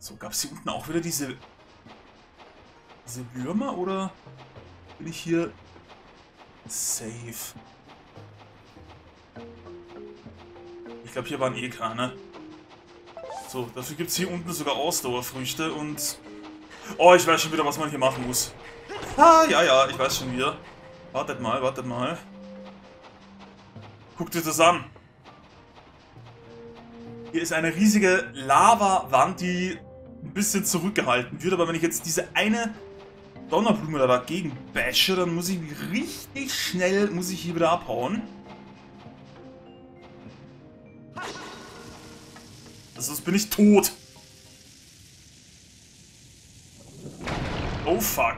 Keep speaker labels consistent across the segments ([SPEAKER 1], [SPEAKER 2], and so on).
[SPEAKER 1] So, gab es hier unten auch wieder diese Würmer oder bin ich hier safe? Ich glaube, hier waren eh keine. So, dafür gibt es hier unten sogar Ausdauerfrüchte und... Oh, ich weiß schon wieder, was man hier machen muss. Ah, ja, ja, ich weiß schon wieder. Wartet mal, wartet mal. Guckt euch das an. Hier ist eine riesige Lavawand, die ein bisschen zurückgehalten wird. Aber wenn ich jetzt diese eine Donnerblume da dagegen bashe, dann muss ich richtig schnell hier wieder abhauen. Sonst bin ich tot. Oh fuck.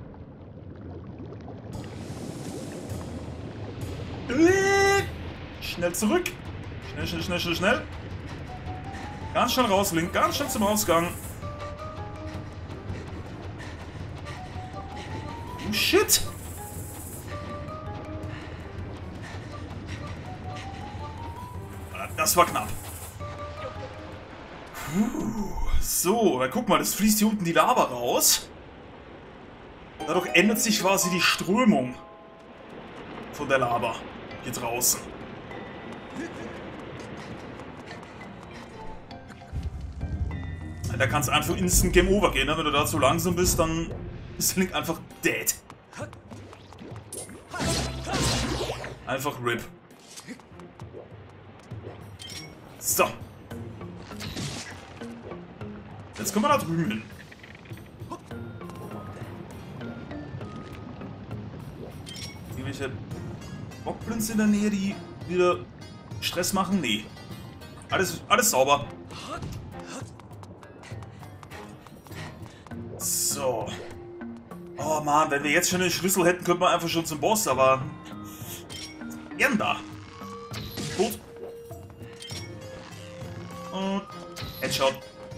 [SPEAKER 1] Schnell zurück. Schnell, schnell, schnell, schnell, schnell. Ganz schnell raus, Link. Ganz schnell zum Ausgang. Oh shit. Das war knapp. So, dann guck mal, das fließt hier unten die Lava raus. Dadurch ändert sich quasi die Strömung von der Lava hier draußen. Da kann es einfach instant Game Over gehen, ne? Wenn du da zu langsam bist, dann ist Link einfach dead. Einfach RIP. So. Jetzt kommen wir da drüben hin. Irgendwelche Bockblins in der Nähe, die wieder Stress machen? Nee. Alles sauber. So. Oh Mann, wenn wir jetzt schon den Schlüssel hätten, könnte man einfach schon zum Boss, aber... Gern da. Tot. Und... Headshot.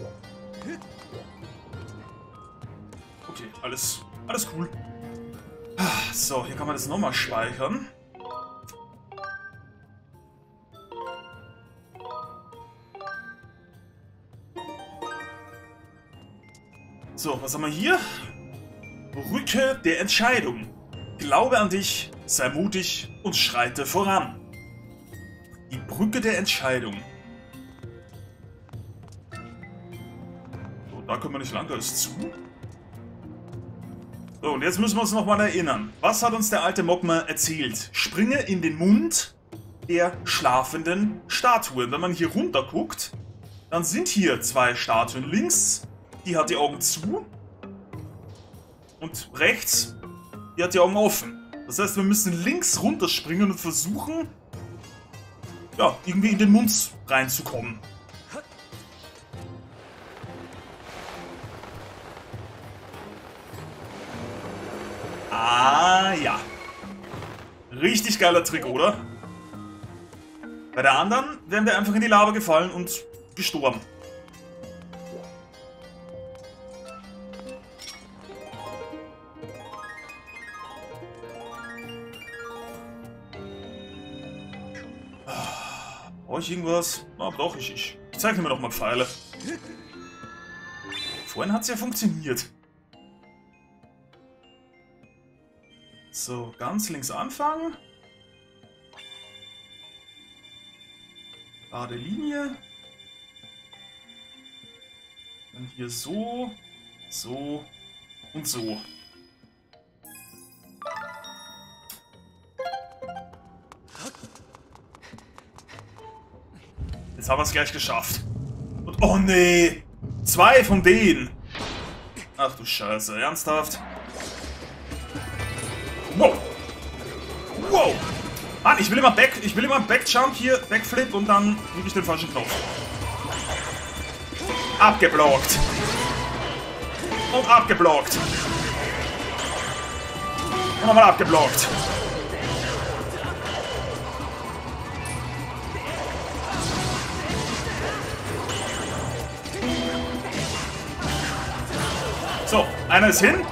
[SPEAKER 1] Okay, alles cool. So, hier kann man das nochmal speichern. So, was haben wir hier? Brücke der Entscheidung. Glaube an dich, sei mutig und schreite voran. Die Brücke der Entscheidung. So, da können wir nicht lang, da ist zu. So, und jetzt müssen wir uns nochmal erinnern. Was hat uns der alte Mogma erzählt? Springe in den Mund der schlafenden Statue. Wenn man hier runter guckt, dann sind hier zwei Statuen. Links, die hat die Augen zu. Und rechts, die hat die Augen offen. Das heißt, wir müssen links runterspringen und versuchen, ja, irgendwie in den Mund reinzukommen. Ah, ja. Richtig geiler Trick, oder? Bei der anderen wären wir einfach in die Lava gefallen und gestorben. Brauche ich irgendwas? Ah, doch, ich zeige mir doch mal Pfeile. Vorhin hat es ja funktioniert. So, ganz links anfangen. Gerade Linie. Dann hier so, so und so. Jetzt haben wir es gleich geschafft. Und oh nee! Zwei von denen! Ach du Scheiße, ernsthaft? Wow! Wow! Mann, ich will immer Backjump hier, Backflip und dann drücke ich den falschen Knopf. Abgeblockt! Und abgeblockt! Und nochmal abgeblockt! So, einer ist hin.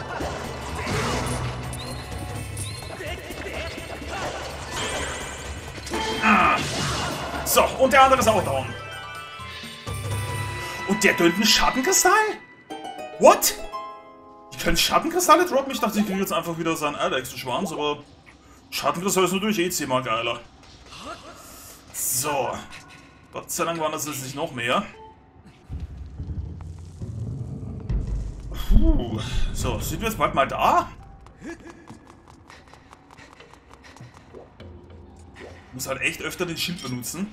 [SPEAKER 1] So, und der andere ist auch down. Und der gönnt einen Schattenkristall? What? Die können Schattenkristalle droppen? Ich dachte, ich kriege jetzt einfach wieder seinen Alex zu Schwanz, aber Schattenkristall ist natürlich eh 10-mal geiler. So. Gott sei Dank waren das jetzt nicht noch mehr. Puh. So, sind wir jetzt bald mal da? Ich muss halt echt öfter den Schild benutzen.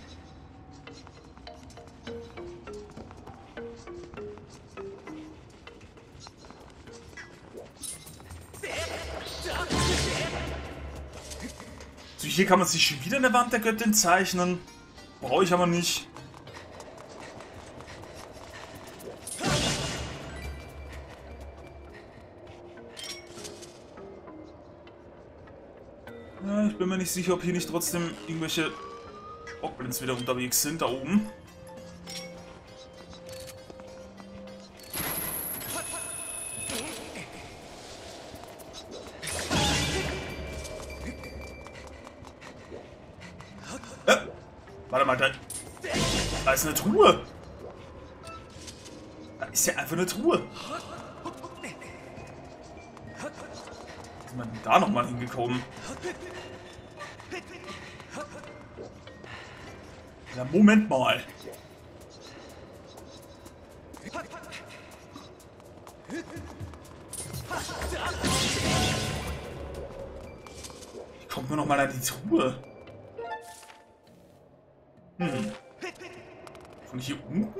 [SPEAKER 1] So, hier kann man sich schon wieder eine Wand der Göttin zeichnen. Brauche ich aber nicht. Ja, ich bin mir nicht sicher, ob hier nicht trotzdem irgendwelche Goblins wieder unterwegs sind, da oben. Warte mal, da ist eine Truhe. Da ist ja einfach eine Truhe. Wie ist man denn da nochmal hingekommen? Ja, Moment mal. Wie kommt man nochmal an die Truhe? Von hier unten?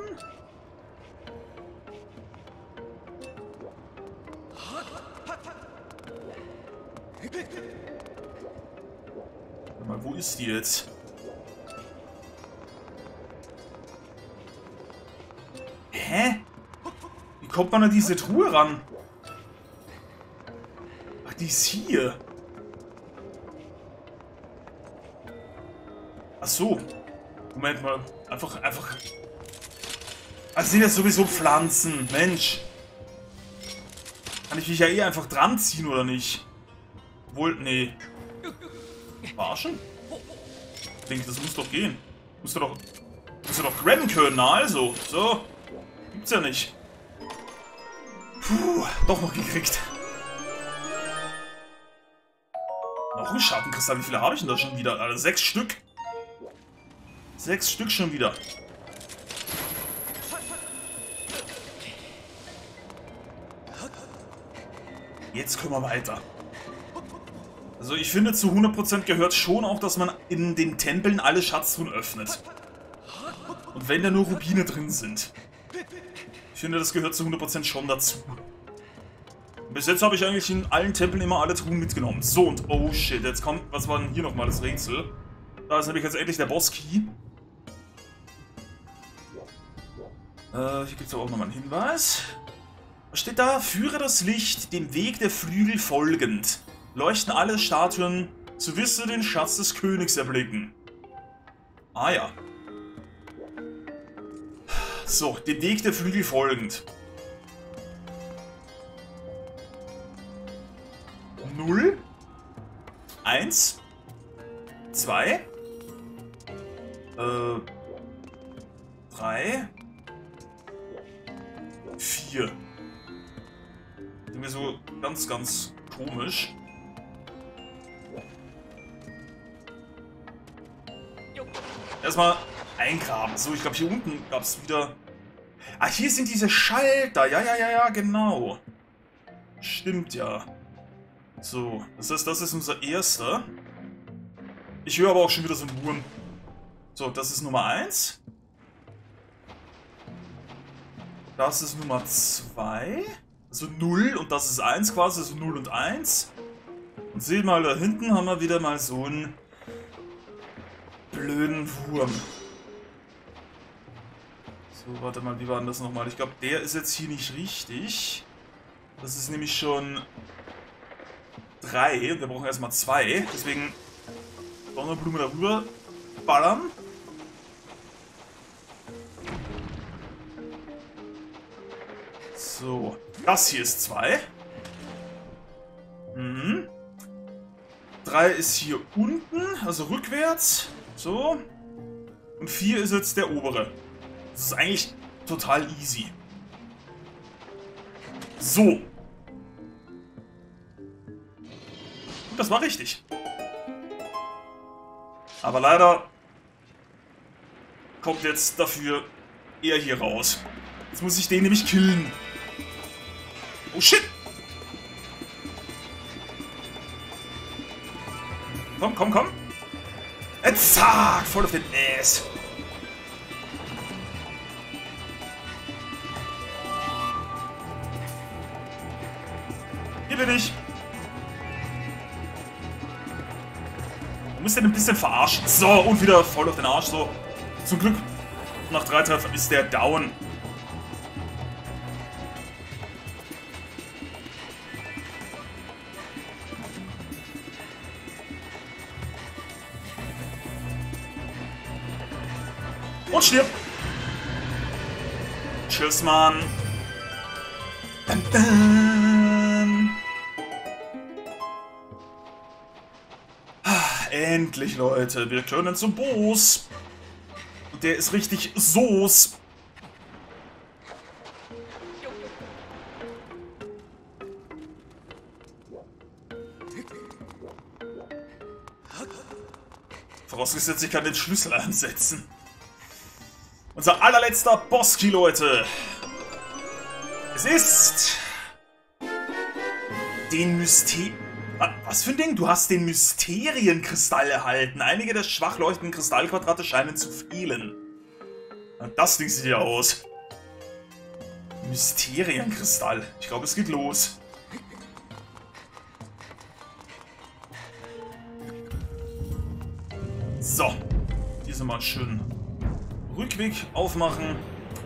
[SPEAKER 1] Warte mal, wo ist die jetzt? Hä? Wie kommt man an diese Truhe ran? Ach, die ist hier. Ach so. Moment mal. Einfach. Also sind das sowieso Pflanzen. Mensch. Kann ich mich ja eh einfach dran ziehen, oder nicht? Obwohl, nee. Verarschen? Ich denke, das muss doch gehen. Musst du doch grabben können, na also. So. Gibt's ja nicht. Puh, doch noch gekriegt. Noch ein Schattenkristall. Wie viele habe ich denn da schon wieder? Also 6 Stück. 6 Stück schon wieder. Jetzt können wir weiter. Also ich finde, zu 100% gehört schon auch, dass man in den Tempeln alle Schatztruhen öffnet. Und wenn da nur Rubine drin sind. Ich finde, das gehört zu 100% schon dazu. Bis jetzt habe ich eigentlich in allen Tempeln immer alle Truhen mitgenommen. So, und oh shit, jetzt kommt, was war denn hier nochmal das Rätsel? Da ist nämlich jetzt endlich der Boss-Key. Hier gibt es auch nochmal einen Hinweis. Was steht da? Führe das Licht dem Weg der Flügel folgend. Leuchten alle Statuen, so wirst du den Schatz des Königs erblicken. Ah ja. So, dem Weg der Flügel folgend. 0, 1, 2, 3, 4. Irgendwie so ganz komisch. Erstmal eingraben. So, ich glaube, hier unten gab es wieder... Ah, hier sind diese Schalter. Ja, genau. Stimmt ja. So, das heißt, das ist unser erster. Ich höre aber auch schon wieder so einen Wurm. So, das ist Nummer 1. Das ist Nummer 2. Also 0 und das ist 1 quasi, also 0 und 1. Und seht mal, da hinten haben wir wieder mal so einen blöden Wurm. So, warte mal, wie war denn das nochmal? Ich glaube, der ist jetzt hier nicht richtig. Das ist nämlich schon 3 und wir brauchen erstmal 2. Deswegen Donnerblume darüber ballern. So, das hier ist 2. 3 ist hier unten, also rückwärts. So. Und 4 ist jetzt der obere. Das ist eigentlich total easy. So. Und das war richtig. Aber leider kommt jetzt dafür er hier raus. Jetzt muss ich den nämlich killen. Oh shit! Komm, komm, komm! Zack! Voll auf den Ass! Hier bin ich! Du musst den ein bisschen verarschen. So, und wieder voll auf den Arsch. So. Zum Glück, nach 3 Treffern ist der down. Und stirb! Tschüss, Mann! Dun, dun. Endlich, Leute, wir können zum Boss. Und der ist richtig Soße. Vorausgesetzt, ich kann den Schlüssel einsetzen. Unser allerletzter Bosski, Leute. Es ist den Was für ein Ding? Du hast den Mysterienkristall erhalten. Einige der schwach leuchtenden Kristallquadrate scheinen zu fehlen. Das Ding sieht ja aus. Mysterienkristall. Ich glaube, es geht los. So. Hier sind wir schön Rückweg aufmachen.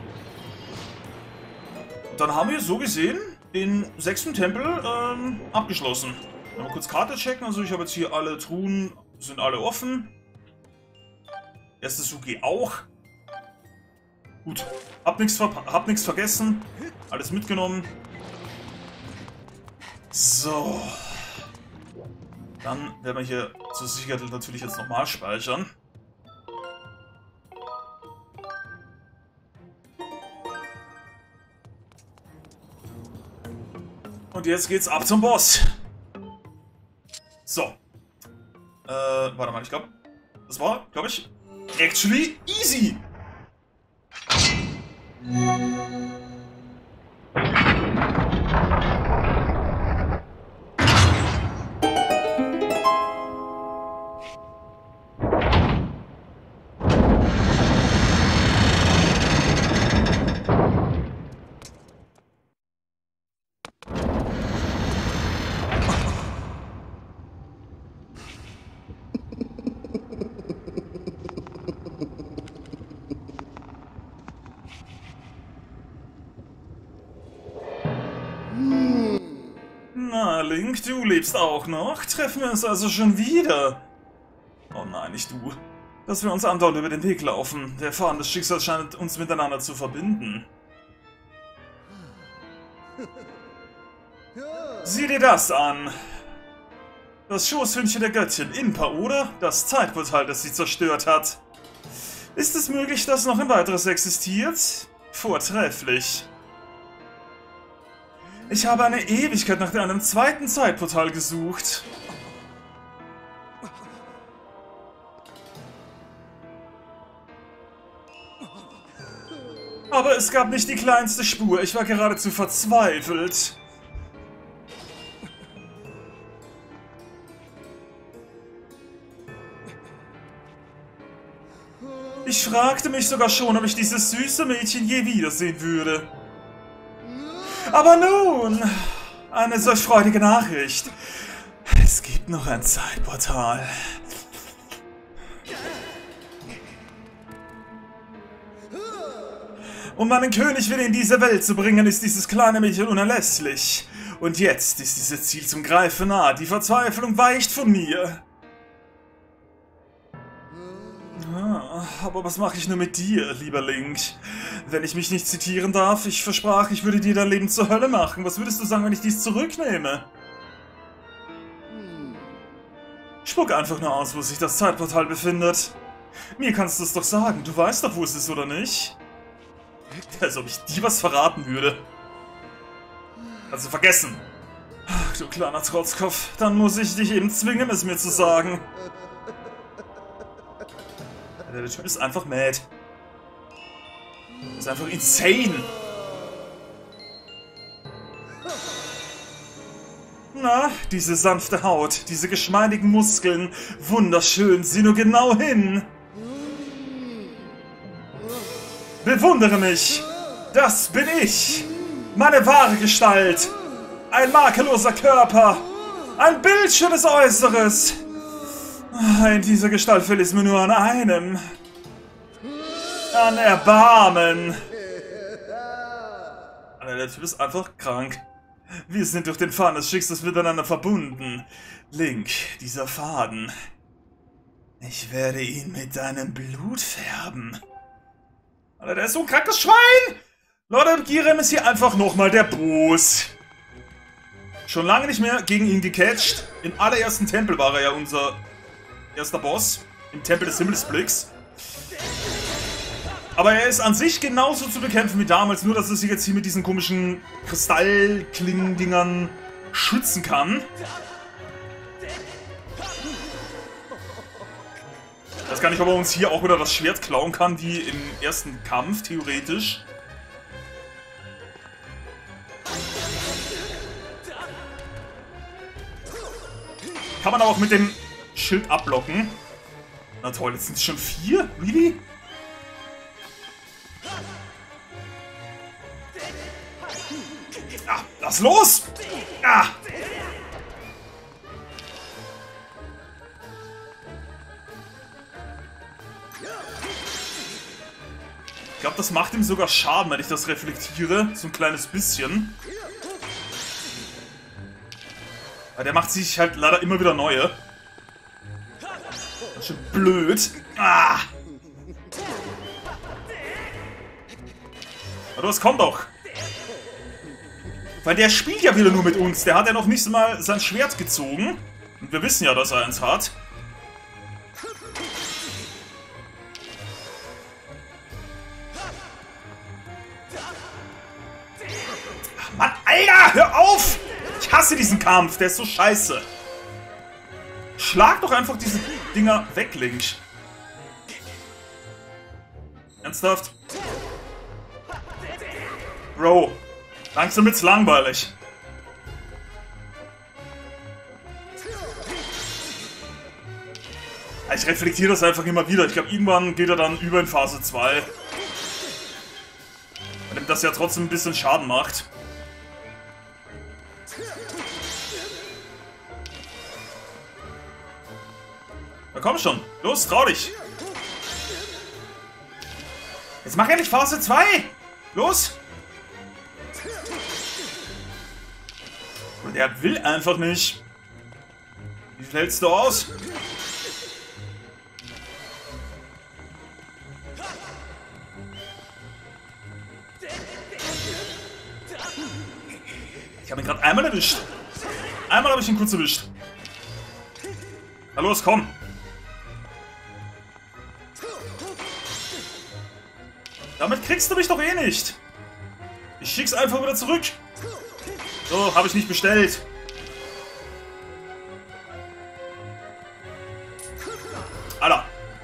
[SPEAKER 1] Und dann haben wir so gesehen den 6. Tempel abgeschlossen. Mal kurz Karte checken. Also ich habe jetzt hier alle Truhen, sind alle offen. Erste Suki auch. Gut. Hab nichts vergessen. Alles mitgenommen. So. Dann werden wir hier zur Sicherheit natürlich jetzt nochmal speichern. Und jetzt geht's ab zum Boss. So. Warte mal, ich glaube, das war, glaube ich, actually easy. Na, Link, du lebst auch noch? Treffen wir uns also schon wieder? Oh nein, nicht du. Dass wir uns andauernd über den Weg laufen. Der Faden des Schicksals scheint uns miteinander zu verbinden. Sieh dir das an. Das Schoßhündchen der Göttin, Impa, oder? Das Zeitportal, das sie zerstört hat. Ist es möglich, dass noch ein weiteres existiert? Vortrefflich. Ich habe eine Ewigkeit nach einem zweiten Zeitportal gesucht. Aber es gab nicht die kleinste Spur. Ich war geradezu verzweifelt. Ich fragte mich sogar schon, ob ich dieses süße Mädchen je wiedersehen würde. Aber nun, eine solch freudige Nachricht. Es gibt noch ein Zeitportal. Um meinen König wieder in diese Welt zu bringen, ist dieses kleine Mädchen unerlässlich. Und jetzt ist dieses Ziel zum Greifen nahe. Die Verzweiflung weicht von mir. Aber was mache ich nur mit dir, lieber Link? Wenn ich mich nicht zitieren darf, ich versprach, ich würde dir dein Leben zur Hölle machen. Was würdest du sagen, wenn ich dies zurücknehme? Spuck einfach nur aus, wo sich das Zeitportal befindet. Mir kannst du es doch sagen. Du weißt doch, wo es ist, oder nicht? Als ob ich die was verraten würde. Also vergessen. Ach, du kleiner Trotzkopf. Dann muss ich dich eben zwingen, es mir zu sagen. Der Typ ist einfach mad. Ist einfach insane. Na, diese sanfte Haut, diese geschmeidigen Muskeln. Wunderschön, sieh nur genau hin. Bewundere mich. Das bin ich. Meine wahre Gestalt. Ein makelloser Körper. Ein bildschönes Äußeres. In dieser Gestalt fehlt es mir nur an einem. An Erbarmen. Alter, der Typ ist einfach krank. Wir sind durch den Faden des Schicksals miteinander verbunden. Link, dieser Faden. Ich werde ihn mit deinem Blut färben. Alter, der ist so ein krankes Schwein! Leute, Girem ist hier einfach nochmal der Boss. Schon lange nicht mehr gegen ihn gecatcht. Im allerersten Tempel war er ja unser erster Boss. Im Tempel des Himmelsblicks. Aber er ist an sich genauso zu bekämpfen wie damals, nur dass er sich jetzt hier mit diesen komischen Kristallklingen-Dingern schützen kann. Ich weiß gar nicht, ob er uns hier auch wieder das Schwert klauen kann, wie im ersten Kampf, theoretisch. Kann man aber auch mit dem Schild abblocken. Na toll, jetzt sind es schon 4? Really? Ah, lass los! Ah! Ich glaube, das macht ihm sogar Schaden, wenn ich das reflektiere. So ein kleines bisschen. Aber der macht sich halt leider immer wieder neue. Das ist schon blöd. Ah! Aber was kommt doch? Weil der spielt ja wieder nur mit uns. Der hat ja noch nicht mal sein Schwert gezogen. Und wir wissen ja, dass er eins hat. Ach Mann, Alter, hör auf! Ich hasse diesen Kampf, der ist so scheiße. Schlag doch einfach diese Dinger weg, Link. Ernsthaft? Bro, langsam wird's langweilig. Ich reflektiere das einfach immer wieder. Ich glaube, irgendwann geht er dann über in Phase 2. Weil ihm das ja trotzdem ein bisschen Schaden macht. Na komm schon, los, trau dich. Jetzt mach endlich Phase 2. Los. Und der will einfach nicht. Wie viel hältst du aus? Ich habe ihn gerade einmal erwischt. Einmal habe ich ihn kurz erwischt. Na los, komm. Damit kriegst du mich doch eh nicht. Ich schick's einfach wieder zurück. So, habe ich nicht bestellt. Alter.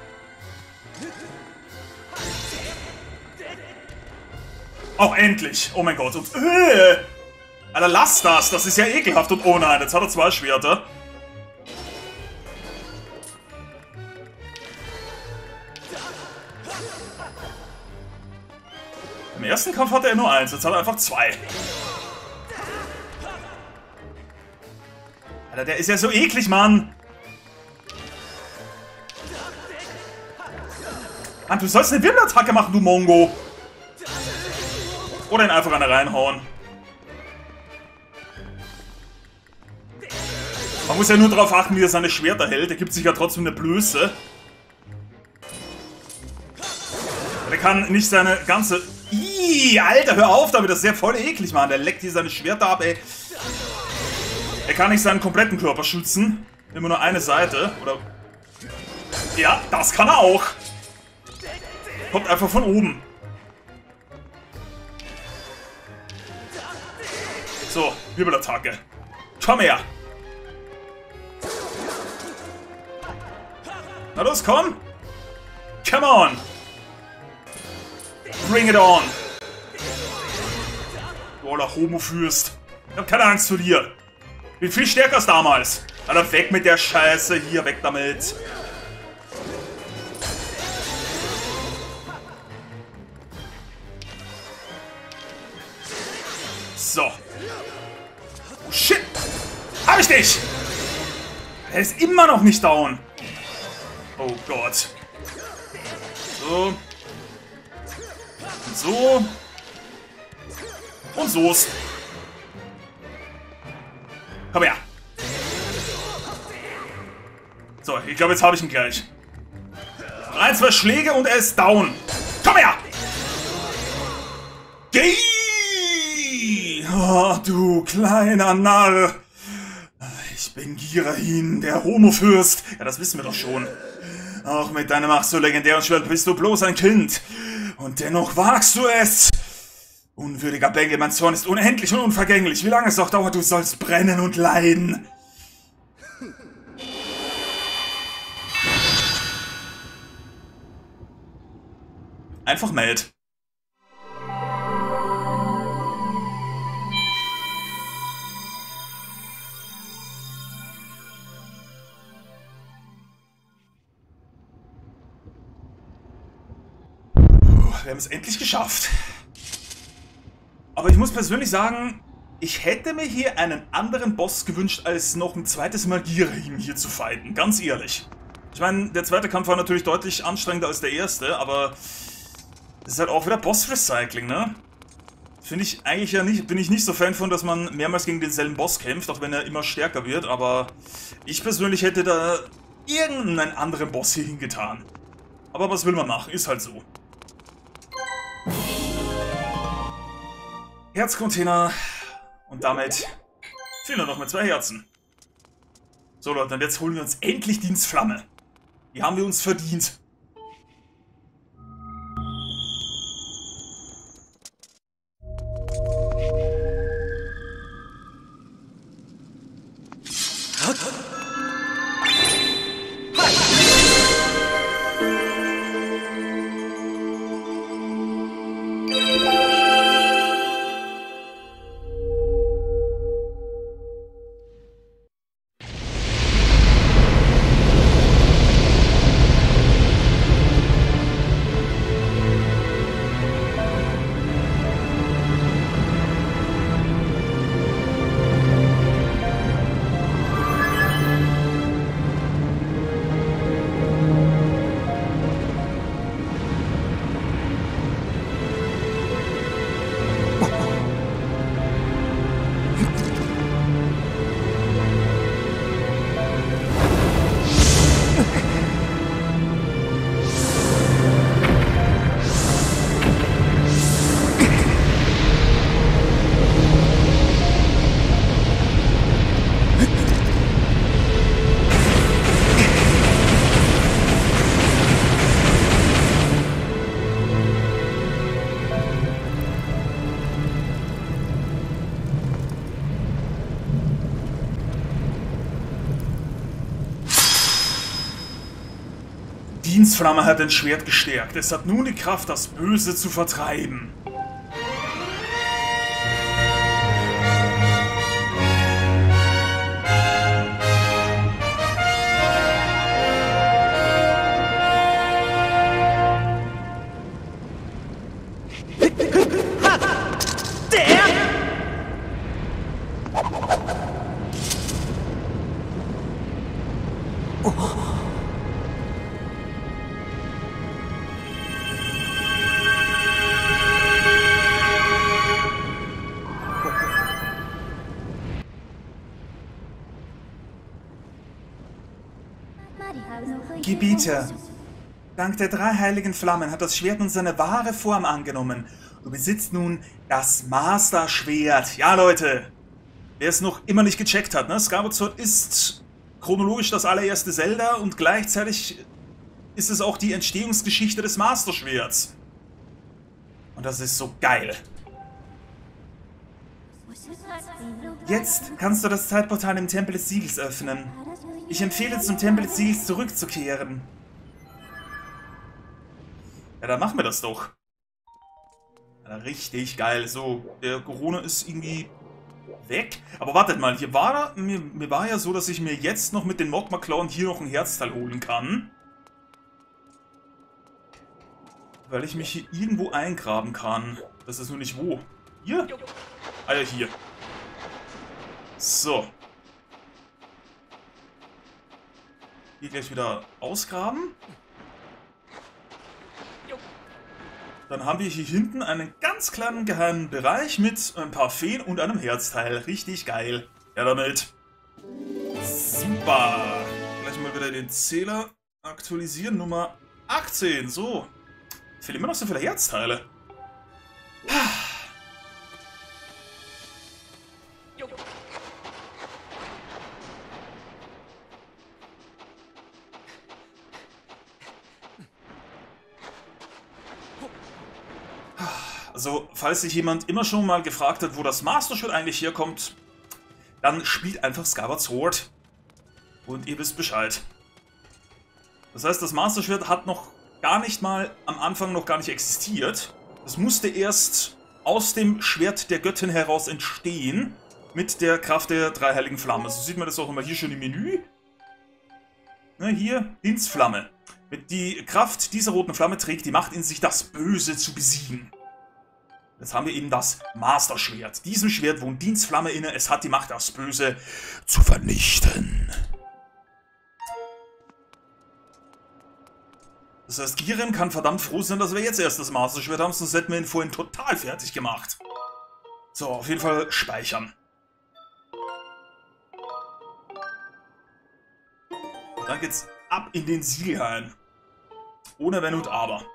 [SPEAKER 1] Auch endlich. Oh mein Gott. Und, Alter, lass das. Das ist ja ekelhaft. Und oh nein, jetzt hat er 2 Schwerter. Im ersten Kampf hatte er nur 1. Jetzt hat er einfach 2. Alter, der ist ja so eklig, Mann. Mann, du sollst eine Wimmellattacke machen, du Mongo. Oder ihn einfach eine reinhauen. Man muss ja nur darauf achten, wie er seine Schwerter hält. Er gibt sich ja trotzdem eine Blöße. Der kann nicht seine ganze... Ih, Alter, hör auf damit. Das ist ja voll eklig, Mann. Der leckt hier seine Schwerter ab, ey. Er kann nicht seinen kompletten Körper schützen. Immer nur eine Seite. Oder... Ja, das kann er auch. Kommt einfach von oben. So, Wirbelattacke. Komm her. Na los, komm. Come on. Bring it on. Du oller Homo-Fürst. Ich hab keine Angst vor dir. Bin viel stärker als damals. Alter, weg mit der Scheiße. Hier, weg damit. So. Oh, shit. Hab ich dich. Er ist immer noch nicht down. Oh Gott. So. Und so. Und so's. Komm her. So, ich glaube, jetzt habe ich ihn gleich. 1, 2 Schläge und er ist down. Komm her! Geh! Oh, du kleiner Narr. Ich bin Girahin, der Homo-Fürst. Ja, das wissen wir doch schon. Auch mit deinem ach so legendären Schwert bist du bloß ein Kind. Und dennoch wagst du es. Unwürdiger Bengel, mein Zorn ist unendlich und unvergänglich. Wie lange es auch dauert, du sollst brennen und leiden. Einfach meld. Wir haben es endlich geschafft. Aber ich muss persönlich sagen, ich hätte mir hier einen anderen Boss gewünscht, als noch ein zweites Mal Girahin hier zu fighten. Ganz ehrlich. Ich meine, der zweite Kampf war natürlich deutlich anstrengender als der erste, aber das ist halt auch wieder Boss-Recycling, ne? Finde ich eigentlich ja nicht, bin ich nicht so Fan von, dass man mehrmals gegen denselben Boss kämpft, auch wenn er immer stärker wird, aber ich persönlich hätte da irgendeinen anderen Boss hier hingetan. Aber was will man machen? Ist halt so. Herzcontainer und damit fehlen nur noch mit 2 Herzen. So Leute, und jetzt holen wir uns endlich Dienstflamme. Die haben wir uns verdient. Dienstflamme hat ein Schwert gestärkt. Es hat nun die Kraft, das Böse zu vertreiben. Gebieter, dank der 3 heiligen Flammen hat das Schwert nun seine wahre Form angenommen. Du besitzt nun das Master-Schwert. Ja, Leute, wer es noch immer nicht gecheckt hat, ne? Skyward Sword ist chronologisch das allererste Zelda und gleichzeitig ist es auch die Entstehungsgeschichte des Master-Schwerts. Und das ist so geil. Jetzt kannst du das Zeitportal im Tempel des Siegels öffnen. Ich empfehle, zum Tempel des Siegels zurückzukehren. Ja, dann machen wir das doch. Ja, richtig geil. So, der Corona ist irgendwie weg. Aber wartet mal, hier war mir war ja so, dass ich mir jetzt noch mit den Mogma-Klauen hier noch ein Herzteil holen kann. Weil ich mich hier irgendwo eingraben kann. Das ist nur nicht wo. Hier? Ah ja, hier. So. Hier gleich wieder ausgraben. Dann haben wir hier hinten einen ganz kleinen geheimen Bereich mit ein paar Feen und einem Herzteil. Richtig geil. Ja, damit. Super. Gleich mal wieder den Zähler aktualisieren. Nummer 18. So. Fehlen immer noch so viele Herzteile. Also, falls sich jemand immer schon mal gefragt hat, wo das Master Schwert eigentlich herkommt, dann spielt einfach Skyward Sword. Und ihr wisst Bescheid. Das heißt, das Master Schwert hat noch gar nicht mal am Anfang noch gar nicht existiert. Es musste erst aus dem Schwert der Göttin heraus entstehen, mit der Kraft der drei heiligen Flammen. So sieht man das auch immer hier schon im Menü. Na, hier, Dienstflamme. Die Kraft dieser roten Flamme trägt die Macht in sich, das Böse zu besiegen. Jetzt haben wir eben das Master Schwert. Diesem Schwert wohnt Dienstflamme inne, es hat die Macht, das Böse zu vernichten. Das heißt, Giren kann verdammt froh sein, dass wir jetzt erst das Master Schwert haben, sonst hätten wir ihn vorhin total fertig gemacht. So, auf jeden Fall speichern. Und dann geht's ab in den Siegelhain. Ohne Wenn und Aber.